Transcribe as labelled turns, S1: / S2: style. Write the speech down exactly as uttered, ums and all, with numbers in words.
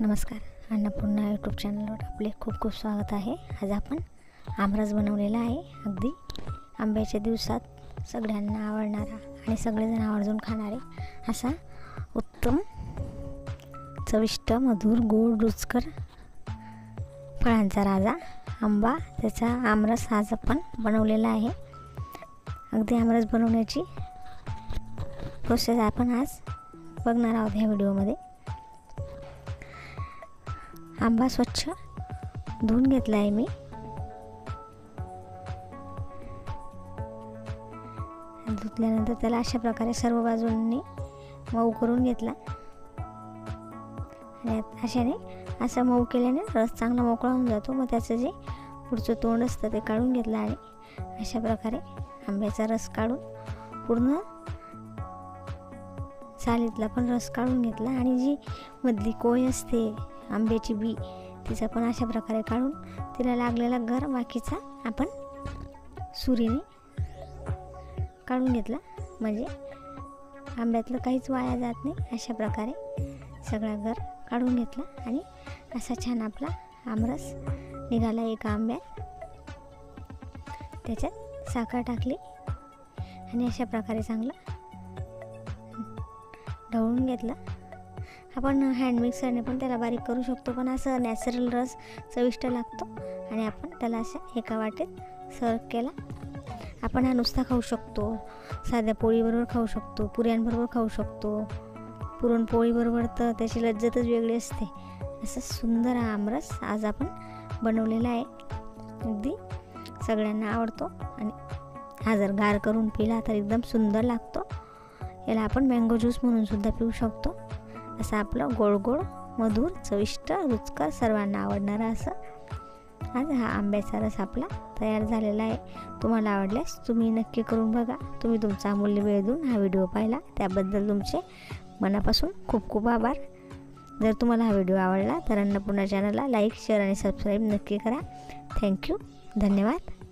S1: नमस्कार, अन्नपूर्णा यूट्यूब चॅनलवर आपले खूप खूप स्वागत आहे। आज आपण आमरस बनवलेला आहे। अगदी आंब्याच्या दिवसात सगळ्यांना आवडणारा आणि सगळेजण आवर्जून खाणारे असा उत्तम चविष्ट मधुर गोड रुचकर फळांचा राजा आंबा, त्याचा आमरस आज आपण बनवलेला आहे। अगदी आमरस बनवण्याची प्रोसेस आपण आज बघणार आहोत ह्या व्हिडिओमध्ये। आंबा स्वच्छ धुवून घेतला आहे मी। धुतल्यानंतर त्याला अशा प्रकारे सर्व बाजूंनी मऊ करून घेतला आणि अशाने असं मऊ केल्याने रस चांगला मोकळा होऊन जातो। मग त्याचं जे पुढचं तोंड असतं ते काढून घेतलं आणि अशा प्रकारे आंब्याचा रस काढून पूर्ण सालीतला पण रस काढून घेतला आणि जी मधली कोय असते आंब्याची बी, तिचा पण अशा प्रकारे काढून तिला लागलेला गर बाकीचा आपण सुरीने काढून घेतला, म्हणजे आंब्यातलं काहीच वाया जात नाही। अशा प्रकारे सगळा गर काढून घेतला आणि असा छान आपला आमरस निघाला। एका आंब्यात त्याच्यात साखर टाकली आणि अशा प्रकारे चांगलं ढवळून घेतलं। आपण हँड मिक्सरने पण त्याला बारीक करू शकतो, पण असं नॅचरल रस चविष्ट लागतो आणि आपण त्याला अशा एका वाटेत सर्व केला। आपण हा नुसता खाऊ शकतो, साध्या पोळीबरोबर खाऊ शकतो, पुऱ्यांबरोबर खाऊ शकतो, पुरणपोळीबरोबर तर त्याची लज्जतच वेगळी असते। असं सुंदर हा आमरस आज आपण बनवलेला आहे। अगदी सगळ्यांना आवडतो आणि हा जर गार करून पिला तर एकदम सुंदर लागतो। याला आपण मँगो ज्यूस म्हणून सुद्धा पिऊ शकतो। असं आपलं गोड गोड मधुर चविष्ट रुचकर सर्वांना आवडणारा असं आज हा आंब्याचा रस आपला तयार झालेला आहे। तुम्हाला आवडल्यास तुम्ही नक्की करून बघा। तुम्ही तुमचा अमूल्य वेळ देऊन हा व्हिडिओ पाहिला त्याबद्दल तुमचे मनापासून खूप खूप आभार। जर तुम्हाला हा व्हिडिओ आवडला तर अन्नपूर्णा चॅनलला लाईक, शेअर आणि सबस्क्राईब नक्की करा। थँक्यू, धन्यवाद।